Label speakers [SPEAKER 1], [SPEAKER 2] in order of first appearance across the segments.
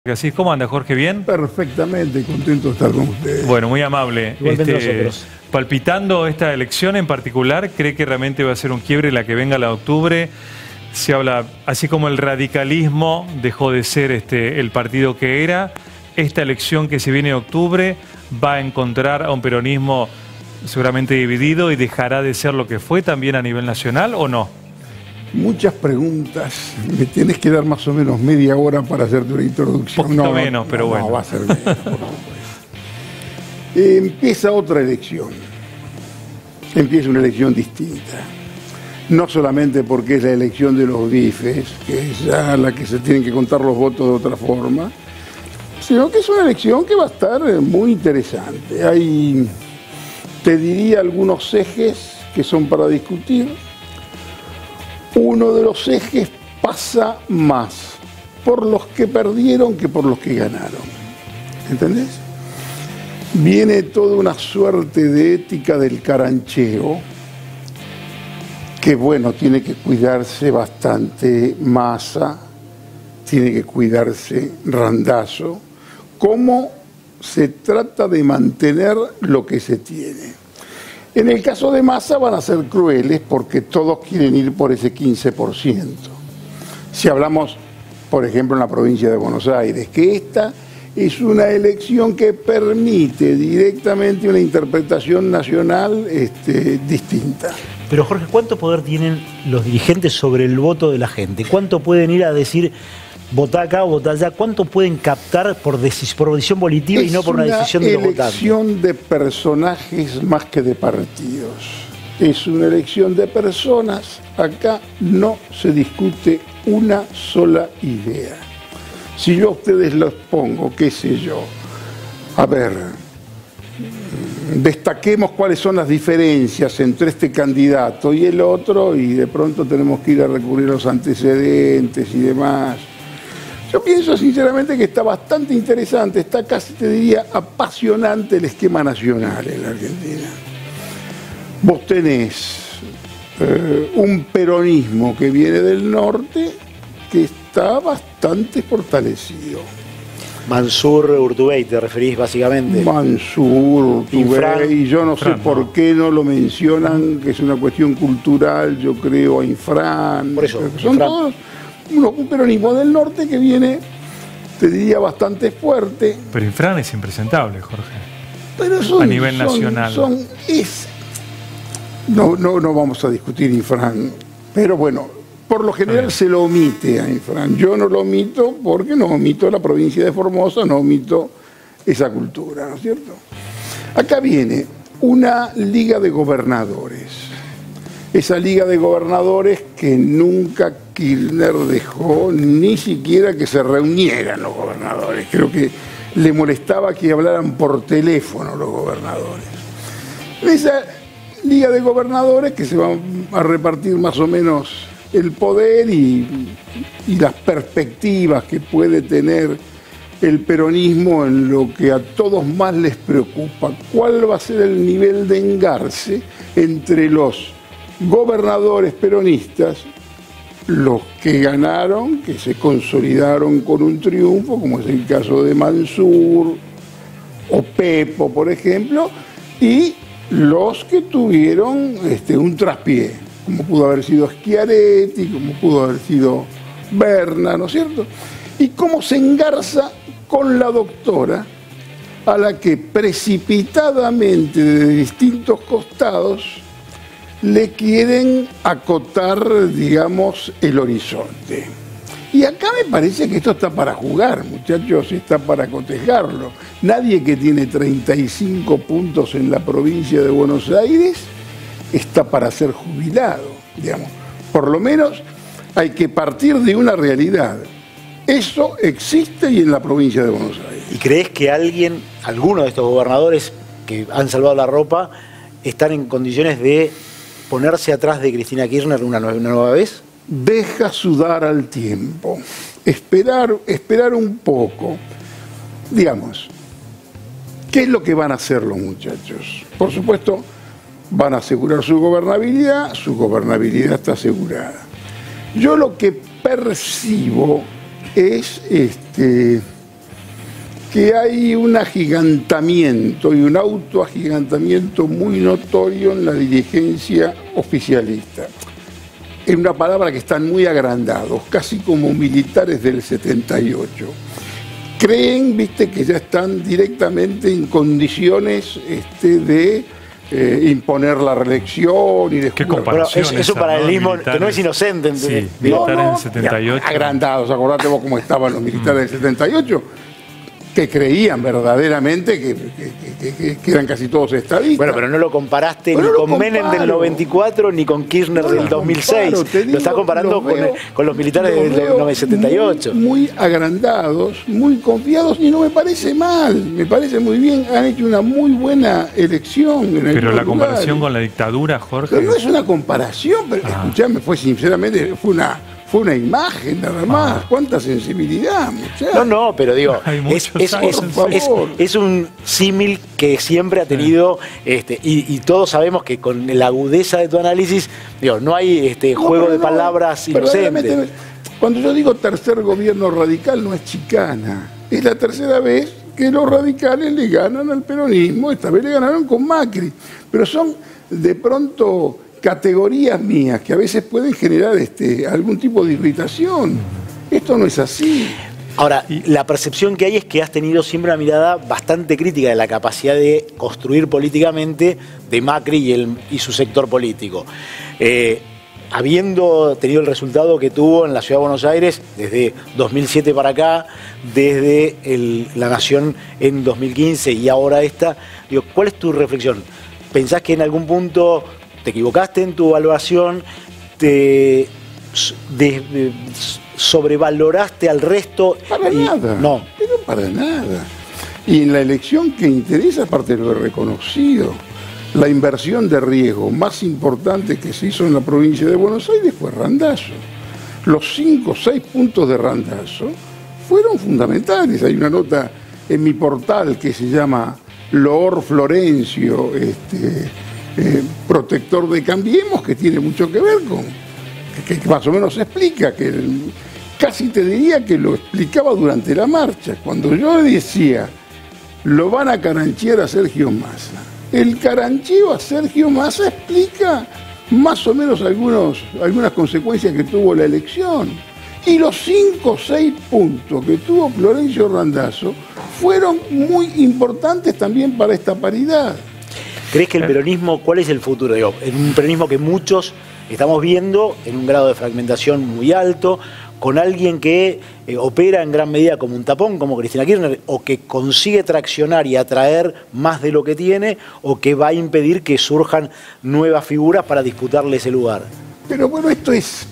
[SPEAKER 1] Así, ¿cómo anda, Jorge? ¿Bien?
[SPEAKER 2] Perfectamente, contento de estar con ustedes.
[SPEAKER 1] Bueno, muy amable.
[SPEAKER 3] Igualmente nosotros.
[SPEAKER 1] Palpitando esta elección en particular, ¿cree que realmente va a ser un quiebre la que venga la de octubre? Se habla, así como el radicalismo dejó de ser el partido que era, esta elección que se viene en octubre va a encontrar a un peronismo seguramente dividido y dejará de ser lo que fue también a nivel nacional, ¿o no?
[SPEAKER 2] Muchas preguntas. Me tienes que dar más o menos media hora para hacerte una introducción.
[SPEAKER 1] Un poquito menos, pero bueno.
[SPEAKER 2] No, va a ser menos, por supuesto. Empieza otra elección. Empieza una elección distinta. No solamente porque es la elección de los bifes, que es ya la que se tienen que contar los votos de otra forma, sino que es una elección que va a estar muy interesante. Hay, te diría, algunos ejes que son para discutir. Uno de los ejes pasa más por los que perdieron que por los que ganaron. ¿Entendés? Viene toda una suerte de ética del carancheo que, bueno, tiene que cuidarse bastante Massa, tiene que cuidarse Randazzo, cómo se trata de mantener lo que se tiene. En el caso de Massa van a ser crueles porque todos quieren ir por ese 15%. Si hablamos, por ejemplo, en la provincia de Buenos Aires, que esta es una elección que permite directamente una interpretación nacional distinta.
[SPEAKER 3] Pero Jorge, ¿cuánto poder tienen los dirigentes sobre el voto de la gente? ¿Cuánto pueden ir a decir votá acá o votá allá? ¿Cuánto pueden captar por decisión volitiva y no por una decisión de los votantes?
[SPEAKER 2] Es una elección de personajes más que de partidos. Es una elección de personas. Acá no se discute una sola idea. Si yo a ustedes los pongo, qué sé yo, a ver, destaquemos cuáles son las diferencias entre este candidato y el otro, y de pronto tenemos que ir a recurrir a los antecedentes y demás. Yo pienso sinceramente que está bastante interesante, está casi, te diría, apasionante el esquema nacional en la Argentina. Vos tenés un peronismo que viene del norte que está bastante fortalecido.
[SPEAKER 3] Mansur, Urtubey, te referís básicamente.
[SPEAKER 2] Mansur, Urtubey, yo no sé por qué no lo mencionan, que es una cuestión cultural, yo creo a Infran.
[SPEAKER 3] Por eso,
[SPEAKER 2] son todos un peronismo del norte que viene, te diría, bastante fuerte.
[SPEAKER 1] Pero Infran es impresentable, Jorge.
[SPEAKER 2] Pero
[SPEAKER 1] a nivel nacional.
[SPEAKER 2] No vamos a discutir Infran, pero bueno, por lo general se lo omite a Infran. Yo no lo omito porque no omito la provincia de Formosa, no omito esa cultura, ¿no es cierto? Acá viene una liga de gobernadores. Esa liga de gobernadores que nunca Kirchner dejó ni siquiera que se reunieran los gobernadores. Creo que le molestaba que hablaran por teléfono los gobernadores. Esa liga de gobernadores que se van a repartir más o menos el poder y las perspectivas que puede tener el peronismo en lo que a todos más les preocupa. ¿Cuál va a ser el nivel de engarce entre los gobernadores peronistas, los que ganaron, que se consolidaron con un triunfo, como es el caso de Mansur o Pepo, por ejemplo, y los que tuvieron un traspié, como pudo haber sido Schiaretti, como pudo haber sido Berna, ¿no es cierto? Y cómo se engarza con la doctora, a la que precipitadamente de distintos costados le quieren acotar, digamos, el horizonte. Y acá me parece que esto está para jugar, muchachos, está para cotejarlo. Nadie que tiene 35 puntos en la provincia de Buenos Aires está para ser jubilado, digamos. Por lo menos hay que partir de una realidad. Eso existe y en la provincia de Buenos Aires.
[SPEAKER 3] ¿Y crees que alguno de estos gobernadores que han salvado la ropa, están en condiciones de ponerse atrás de Cristina Kirchner una nueva vez?
[SPEAKER 2] Deja sudar al tiempo, esperar un poco. Digamos, ¿qué es lo que van a hacer los muchachos? Por supuesto, van a asegurar su gobernabilidad está asegurada. Yo lo que percibo es que hay un agigantamiento y un autoagigantamiento muy notorio en la dirigencia oficialista. Es una palabra que están muy agrandados, casi como militares del 78. Creen, viste, que ya están directamente en condiciones de imponer la reelección y de
[SPEAKER 1] ¿Qué
[SPEAKER 2] jugar.
[SPEAKER 1] comparación?
[SPEAKER 3] Bueno, es un paralelismo que no es inocente.
[SPEAKER 1] Sí, militares del 78.
[SPEAKER 2] Agrandados, acordate vos cómo estaban los militares del 78, que creían verdaderamente que eran casi todos estadistas.
[SPEAKER 3] Bueno, pero no lo comparaste
[SPEAKER 2] Bueno,
[SPEAKER 3] ni
[SPEAKER 2] no
[SPEAKER 3] con
[SPEAKER 2] lo
[SPEAKER 3] Menem del
[SPEAKER 2] comparo.
[SPEAKER 3] 94 ni con Kirchner del 2006. Lo estás comparando con los militares del 78.
[SPEAKER 2] Muy agrandados, muy confiados, y no me parece mal, me parece muy bien. Han hecho una muy buena elección.
[SPEAKER 1] Pero la comparación con la dictadura, Jorge.
[SPEAKER 2] Pero no es una comparación, pero escuchame, fue una imagen nada más. Cuánta sensibilidad, muchachos.
[SPEAKER 3] No, pero digo,
[SPEAKER 1] Hay muchos años,
[SPEAKER 3] es un símil que siempre ha tenido, y todos sabemos que con la agudeza de tu análisis, digo, no hay juego de palabras inocentes.
[SPEAKER 2] Cuando yo digo tercer gobierno radical, no es chicana. Es la tercera vez que los radicales le ganan al peronismo. Esta vez le ganaron con Macri. Pero son de pronto categorías mías que a veces pueden generar algún tipo de irritación. Esto no es así.
[SPEAKER 3] Ahora, la percepción que hay es que has tenido siempre una mirada bastante crítica de la capacidad de construir políticamente de Macri y su sector político. Habiendo tenido el resultado que tuvo en la Ciudad de Buenos Aires desde 2007 para acá, desde La Nación en 2015 y ahora esta, digo, ¿cuál es tu reflexión? ¿Pensás que en algún punto te equivocaste en tu evaluación, te sobrevaloraste al resto?
[SPEAKER 2] Para nada.
[SPEAKER 3] No.
[SPEAKER 2] Pero para nada. Y en la elección que interesa, aparte de lo reconocido, la inversión de riesgo más importante que se hizo en la provincia de Buenos Aires fue Randazzo. Los 5 o 6 puntos de Randazzo fueron fundamentales. Hay una nota en mi portal que se llama Loor Florencio, protector de Cambiemos, que tiene mucho que ver con, que más o menos explica, que casi te diría que lo explicaba durante la marcha, cuando yo decía, lo van a caranchear a Sergio Massa. El carancheo a Sergio Massa explica más o menos algunas consecuencias que tuvo la elección. Y los 5 o 6 puntos que tuvo Florencio Randazzo fueron muy importantes también para esta paridad.
[SPEAKER 3] ¿Crees que el peronismo, cuál es el futuro? Digo, en un peronismo que muchos estamos viendo en un grado de fragmentación muy alto, con alguien que opera en gran medida como un tapón, como Cristina Kirchner, o que consigue traccionar y atraer más de lo que tiene, o que va a impedir que surjan nuevas figuras para disputarle ese lugar.
[SPEAKER 2] Pero bueno, esto es...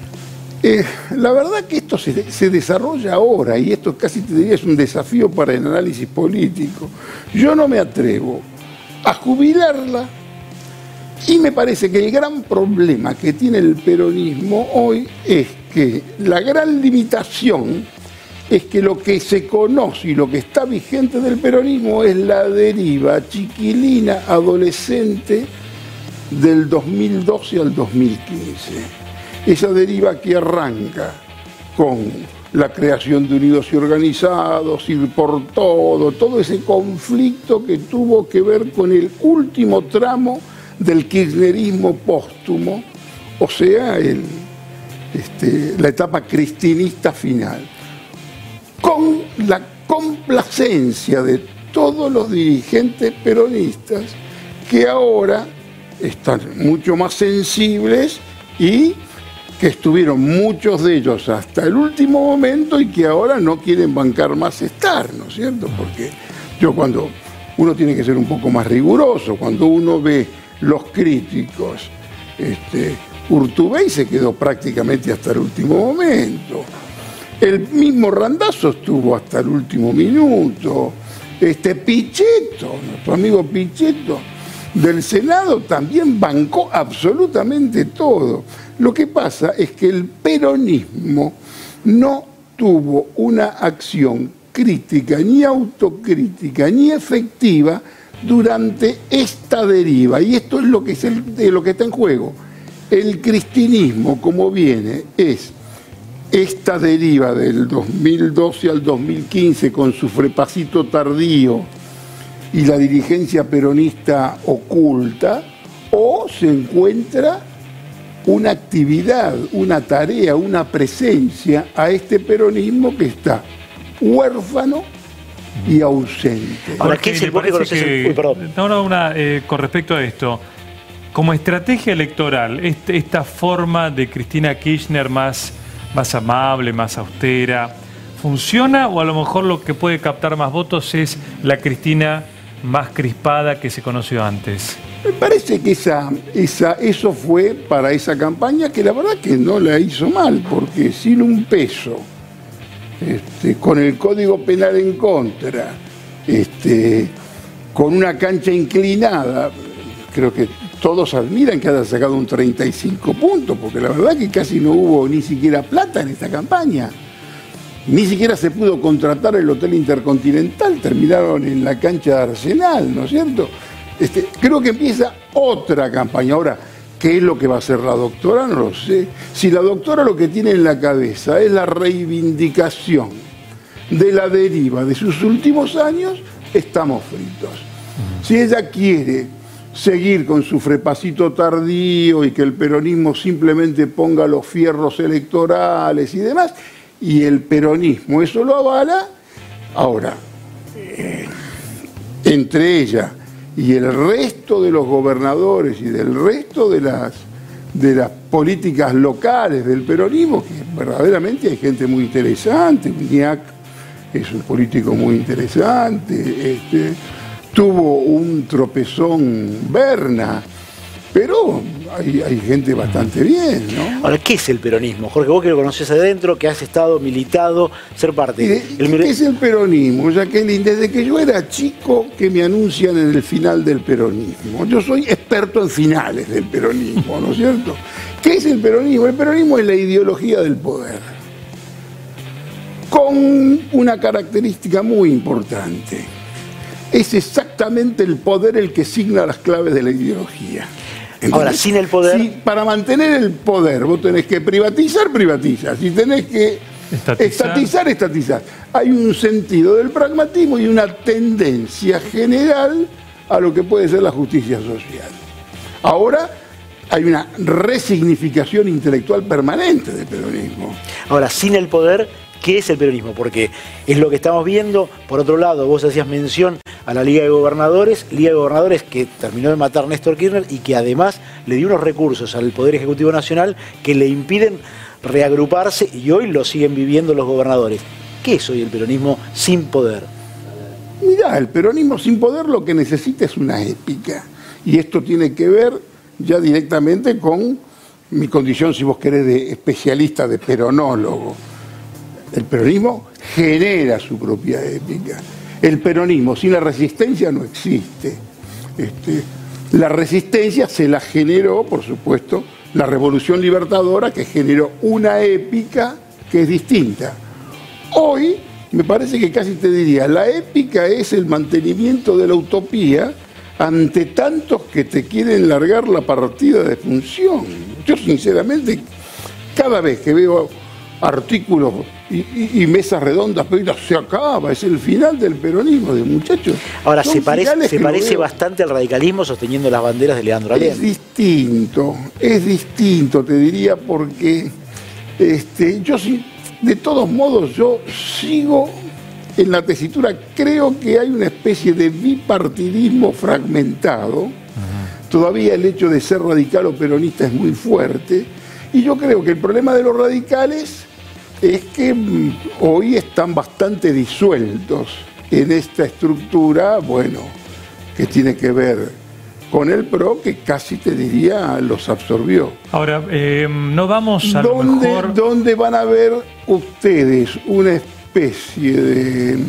[SPEAKER 2] la verdad que esto se desarrolla ahora, y esto casi te diría es un desafío para el análisis político. Yo no me atrevo a jubilarla, y me parece que el gran problema que tiene el peronismo hoy es que la gran limitación es que lo que se conoce y lo que está vigente del peronismo es la deriva chiquilina adolescente del 2012 al 2015. Esa deriva que arranca con la creación de Unidos y Organizados, ir por todo ese conflicto que tuvo que ver con el último tramo del kirchnerismo póstumo, o sea, la etapa cristinista final, con la complacencia de todos los dirigentes peronistas que ahora están mucho más sensibles y que estuvieron muchos de ellos hasta el último momento y que ahora no quieren bancar más estar, ¿no es cierto? Porque cuando uno tiene que ser un poco más riguroso, cuando uno ve los críticos, Urtubey se quedó prácticamente hasta el último momento. El mismo Randazzo estuvo hasta el último minuto. Pichetto, nuestro amigo Pichetto del Senado, también bancó absolutamente todo. Lo que pasa es que el peronismo no tuvo una acción crítica, ni autocrítica, ni efectiva durante esta deriva. Y esto es lo que está en juego. El cristinismo, como viene, es esta deriva del 2012 al 2015 con su frepacito tardío y la dirigencia peronista oculta, o se encuentra una actividad, una tarea, una presencia a este peronismo que está huérfano y ausente.
[SPEAKER 3] Ahora, ¿qué es el por qué conoces el... Uy, perdón.
[SPEAKER 1] Con respecto a esto, como estrategia electoral, esta forma de Cristina Kirchner más amable, más austera, ¿funciona o a lo mejor lo que puede captar más votos es la Cristina más crispada que se conoció antes?
[SPEAKER 2] Me parece que eso fue para esa campaña, que la verdad que no la hizo mal, porque sin un peso, con el Código Penal en contra, con una cancha inclinada, creo que todos admiran que haya sacado un 35 puntos, porque la verdad que casi no hubo ni siquiera plata en esta campaña. Ni siquiera se pudo contratar el Hotel Intercontinental, terminaron en la cancha de Arsenal, ¿no es cierto? Creo que empieza otra campaña. Ahora, ¿qué es lo que va a hacer la doctora? No lo sé. Si la doctora lo que tiene en la cabeza es la reivindicación de la deriva de sus últimos años, estamos fritos. Si ella quiere seguir con su frepacito tardío y que el peronismo simplemente ponga los fierros electorales y demás, y el peronismo eso lo avala, ahora, entre ella y el resto de los gobernadores y del resto de las políticas locales del peronismo, que verdaderamente hay gente muy interesante. Uñac es un político muy interesante, tuvo un tropezón Berna, pero hay gente bastante bien, ¿no?
[SPEAKER 3] Ahora, ¿qué es el peronismo? Jorge, vos que lo conocés adentro, que has estado, militado, ser parte.
[SPEAKER 2] ¿Qué es el peronismo, Jacqueline? Desde que yo era chico que me anuncian en el final del peronismo. Yo soy experto en finales del peronismo, ¿no es cierto? ¿Qué es el peronismo? El peronismo es la ideología del poder, con una característica muy importante. Es exactamente el poder el que signa las claves de la ideología. ¿Entendés?
[SPEAKER 3] Ahora, sin el poder...
[SPEAKER 2] Si para mantener el poder vos tenés que privatizar, privatizar. Si tenés que estatizar, estatizar. Hay un sentido del pragmatismo y una tendencia general a lo que puede ser la justicia social. Ahora hay una resignificación intelectual permanente del peronismo.
[SPEAKER 3] Ahora, sin el poder, ¿qué es el peronismo? Porque es lo que estamos viendo. Por otro lado, vos hacías mención a la Liga de Gobernadores que terminó de matar Néstor Kirchner y que además le dio unos recursos al Poder Ejecutivo Nacional que le impiden reagruparse, y hoy lo siguen viviendo los gobernadores. ¿Qué es hoy el peronismo sin poder?
[SPEAKER 2] Mirá, el peronismo sin poder lo que necesita es una épica. Y esto tiene que ver ya directamente con mi condición, si vos querés, de especialista, de peronólogo. El peronismo genera su propia épica. El peronismo sin la resistencia no existe. La resistencia se la generó, por supuesto, la Revolución Libertadora, que generó una épica que es distinta. Hoy, me parece que casi te diría, la épica es el mantenimiento de la utopía ante tantos que te quieren largar la partida de función. Yo, sinceramente, cada vez que veo artículos y mesas redondas, pero se acaba, es el final del peronismo, de muchachos.
[SPEAKER 3] Ahora, se parece bastante al radicalismo sosteniendo las banderas de Leandro Alem.
[SPEAKER 2] Es distinto, te diría, porque yo, de todos modos, yo sigo en la tesitura, creo que hay una especie de bipartidismo fragmentado. Todavía el hecho de ser radical o peronista es muy fuerte, y yo creo que el problema de los radicales es que hoy están bastante disueltos en esta estructura, bueno, que tiene que ver con el PRO, que casi te diría los absorbió.
[SPEAKER 1] Ahora, no vamos a lo mejor...
[SPEAKER 2] ¿Dónde van a ver ustedes una especie de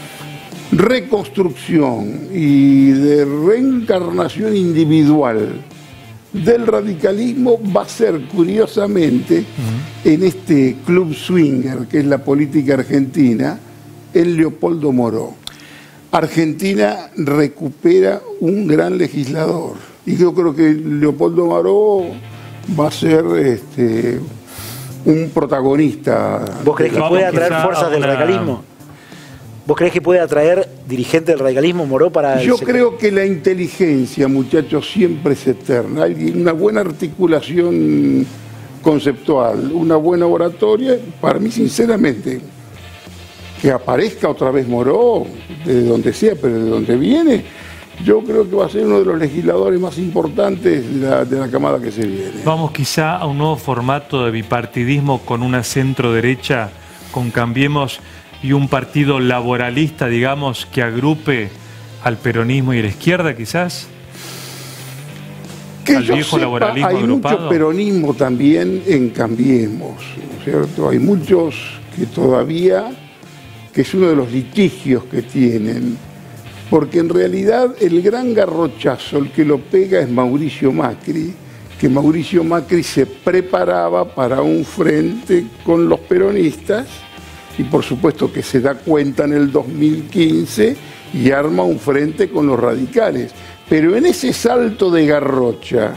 [SPEAKER 2] reconstrucción y de reencarnación individual del radicalismo? Va a ser, curiosamente, en este club swinger que es la política argentina, en Leopoldo Moró. Argentina recupera un gran legislador, y yo creo que Leopoldo Moró va a ser un protagonista.
[SPEAKER 3] ¿Vos creés que puede atraer fuerzas del radicalismo? ¿Vos creés que puede atraer dirigentes del radicalismo, Moró, para
[SPEAKER 2] Yo creo que la inteligencia, muchachos, siempre es eterna. Hay una buena articulación conceptual, una buena oratoria. Para mí, sinceramente, que aparezca otra vez Moró, de donde sea, pero de donde viene, yo creo que va a ser uno de los legisladores más importantes de la camada que se viene.
[SPEAKER 1] Vamos quizá a un nuevo formato de bipartidismo con una centro-derecha, con Cambiemos y un partido laboralista, digamos, que agrupe al peronismo y a la izquierda, quizás.
[SPEAKER 2] Que
[SPEAKER 1] al
[SPEAKER 2] yo
[SPEAKER 1] viejo
[SPEAKER 2] sepa,
[SPEAKER 1] laboralismo
[SPEAKER 2] hay
[SPEAKER 1] agrupado.
[SPEAKER 2] mucho peronismo también en Cambiemos, ¿no es cierto? Hay muchos que todavía, que es uno de los litigios que tienen, porque en realidad el gran garrochazo, el que lo pega es Mauricio Macri, que Mauricio Macri se preparaba para un frente con los peronistas, y por supuesto que se da cuenta en el 2015 y arma un frente con los radicales. Pero en ese salto de garrocha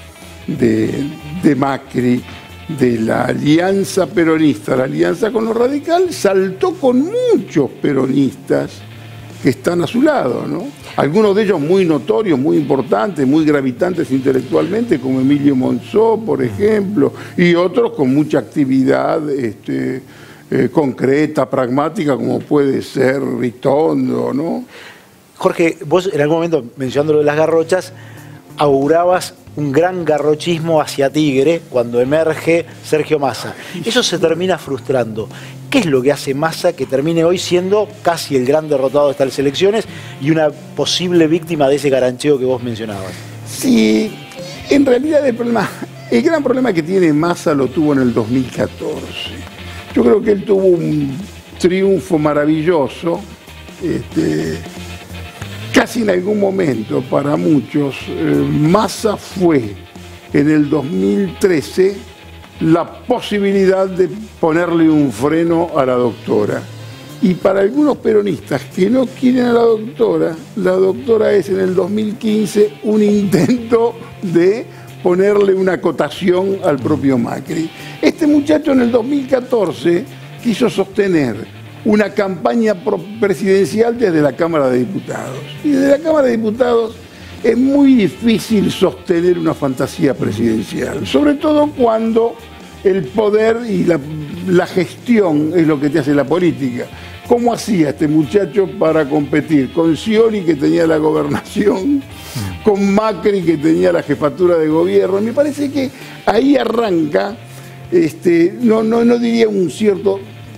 [SPEAKER 2] de Macri, de la alianza peronista, la alianza con los radicales, saltó con muchos peronistas que están a su lado, ¿no? Algunos de ellos muy notorios, muy importantes, muy gravitantes intelectualmente, como Emilio Monzó, por ejemplo, y otros con mucha actividad concreta, pragmática, como puede ser Ritondo, ¿no?
[SPEAKER 3] Jorge, vos en algún momento, mencionando lo de las garrochas, augurabas un gran garrochismo hacia Tigre cuando emerge Sergio Massa. Eso se termina frustrando. ¿Qué es lo que hace Massa que termine hoy siendo casi el gran derrotado de estas elecciones y una posible víctima de ese garancheo que vos mencionabas?
[SPEAKER 2] Sí, en realidad el gran problema que tiene Massa lo tuvo en el 2014. Yo creo que él tuvo un triunfo maravilloso, casi en algún momento para muchos. Massa fue en el 2013 la posibilidad de ponerle un freno a la doctora. Y para algunos peronistas que no quieren a la doctora es en el 2015 un intento de ponerle una acotación al propio Macri. Este muchacho en el 2014 quiso sostener una campaña presidencial desde la Cámara de Diputados. Y desde la Cámara de Diputados es muy difícil sostener una fantasía presidencial, sobre todo cuando el poder y la gestión es lo que te hace la política. ¿Cómo hacía este muchacho para competir con Scioli, que tenía la gobernación, con Macri, que tenía la jefatura de gobierno? Me parece que ahí arranca, no diría un cierto,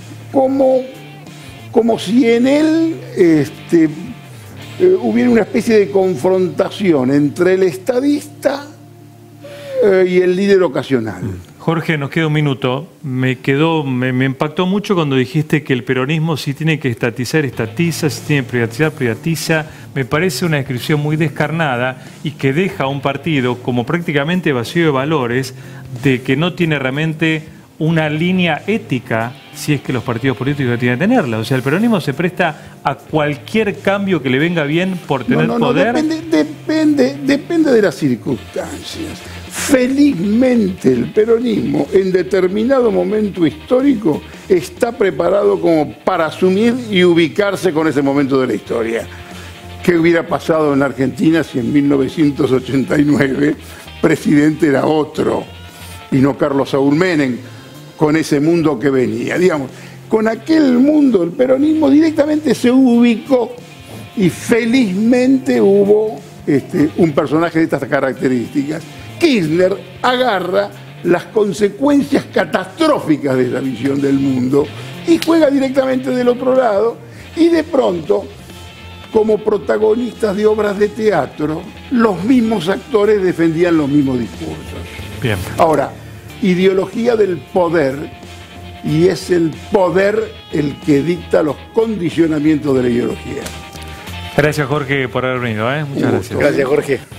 [SPEAKER 2] como si en él hubiera una especie de confrontación entre el estadista y el líder ocasional.
[SPEAKER 1] Jorge, nos queda un minuto. Me impactó mucho cuando dijiste que el peronismo, si tiene que estatizar, estatiza, si tiene que privatizar, privatiza. Me parece una descripción muy descarnada y que deja a un partido como prácticamente vacío de valores, de que no tiene realmente una línea ética, si es que los partidos políticos tienen que tenerla. O sea, el peronismo se presta a cualquier cambio que le venga bien por tener poder.
[SPEAKER 2] Depende de las circunstancias. Felizmente el peronismo en determinado momento histórico está preparado como para asumir y ubicarse con ese momento de la historia. ¿Qué hubiera pasado en Argentina si en 1989 presidente era otro y no Carlos Saúl Menem, con ese mundo que venía? Digamos, con aquel mundo el peronismo directamente se ubicó y felizmente hubo un personaje de estas características. Kirchner agarra las consecuencias catastróficas de esa visión del mundo y juega directamente del otro lado, y de pronto, como protagonistas de obras de teatro, los mismos actores defendían los mismos discursos.
[SPEAKER 1] Bien.
[SPEAKER 2] Ahora, ideología del poder, y es el poder el que dicta los condicionamientos de la ideología.
[SPEAKER 1] Gracias, Jorge, por haber venido. Muchas gracias.
[SPEAKER 3] Gracias, Jorge.